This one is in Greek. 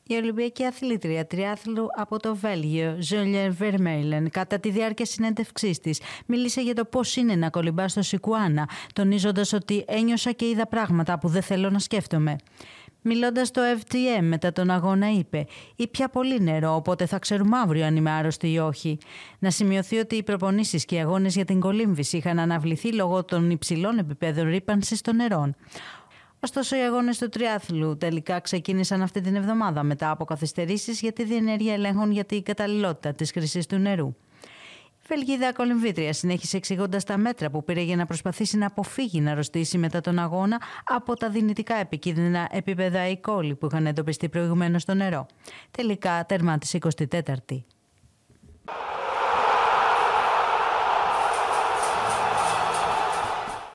Η Ολυμπιακή αθλήτρια τριάθλου από το Βέλγιο, Ζόλιερ Βερμέιλεν, κατά τη διάρκεια συνέντευξής της, μίλησε για το πώς είναι να κολυμπά στο Σικουάνα, τονίζοντας ότι ένιωσα και είδα πράγματα που δεν θέλω να σκέφτομαι. Μιλώντας στο FTM μετά τον αγώνα είπε «Ήπια πολύ νερό, οπότε θα ξέρουμε αύριο αν είμαι άρρωστη ή όχι». Να σημειωθεί ότι οι προπονήσεις και οι αγώνες για την κολύμβηση είχαν αναβληθεί λόγω των υψηλών επιπέδων ρύπανσης των νερών. Ωστόσο, οι αγώνες του τριάθλου τελικά ξεκίνησαν αυτή την εβδομάδα μετά από καθυστερήσεις για τη διενέργεια ελέγχων για την καταλληλότητα της χρήσης του νερού. Η Βελγίδα κολυμβήτρια συνέχισε εξηγώντας τα μέτρα που πήρε για να προσπαθήσει να αποφύγει να αρρωστήσει μετά τον αγώνα από τα δυνητικά επικίνδυνα επίπεδα E. coli που είχαν εντοπιστεί προηγουμένως στο νερό. Τελικά τερμάτισε 24η.